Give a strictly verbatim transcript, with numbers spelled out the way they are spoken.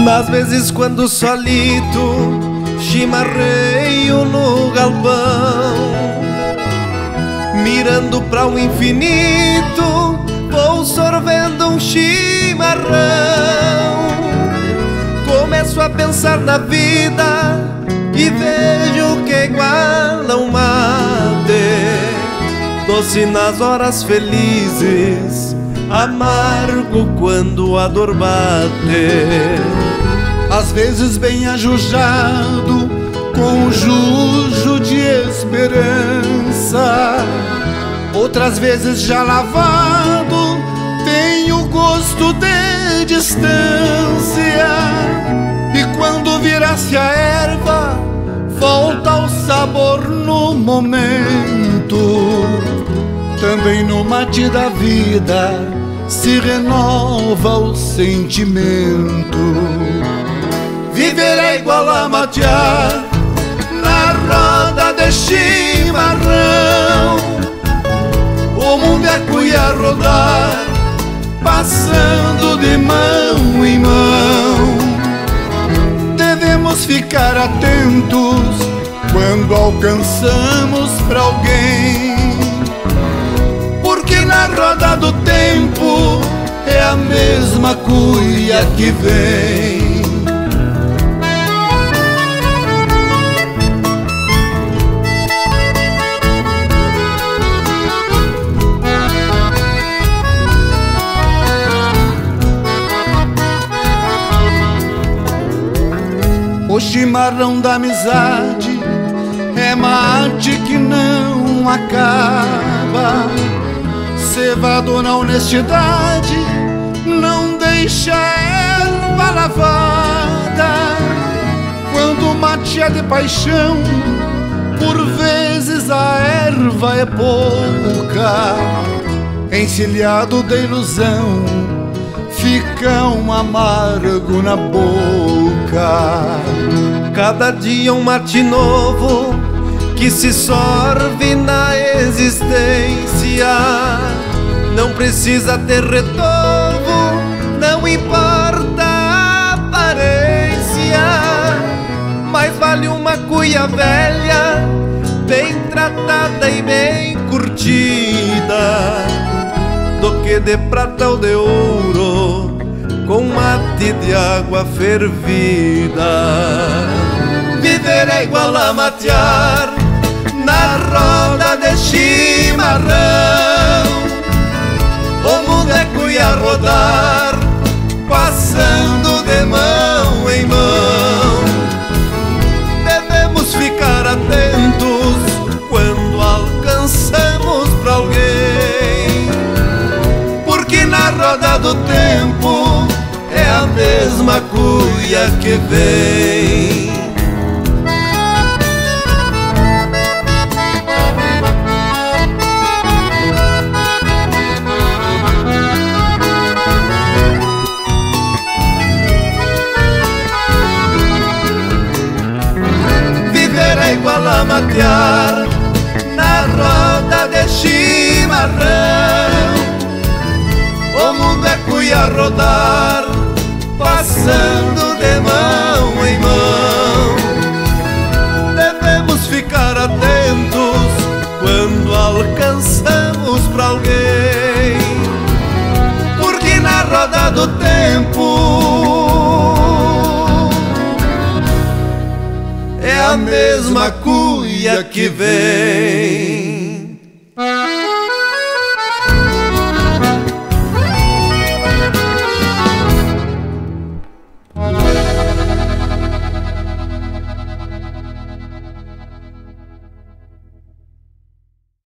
Nas vezes quando solito chimarreio no galpão, mirando para o infinito, vou sorvendo um chimarrão. Começo a pensar na vida e vejo que iguala um mate, doce nas horas felizes, amargo quando a dor bate. Às vezes bem ajujado, com jujo de esperança, outras vezes já lavado, tem o gosto de distância. E quando vira-se a erva, volta o sabor no momento. Também no mate da vida se renova o sentimento. Viver é igual a matear na roda de chimarrão. O mundo é cuia a rodar, passando de mão em mão. Devemos ficar atentos quando alcançamos pra alguém, porque na roda do tempo é a mesma cuia que vem. O chimarrão da amizade é mate que não acaba, cevado na honestidade, não deixa erva lavada. Quando o mate é de paixão, por vezes a erva é pouca. Encilhado de ilusão, fica um amargo na boca. Cada dia um mate novo que se sorve na existência. Não precisa ter retorno, não importa a aparência. Mais vale uma cuia velha, bem tratada e bem curtida, do que de prata ou de ouro, com mate de água fervida. Viver é igual a matear na roda de chimarrão. O mundo é cuia a rodar, passando de mão em mão. Devemos ficar atentos quando alcançamos pra alguém, porque na roda do tempo é a mesma cuia que vem. Viver é igual a matear na roda de chimarrão. O mundo é cuia a rodar, passando de mão em mão. Devemos ficar atentos quando alcançamos pra alguém, porque na roda do tempo é a mesma cuia que vem.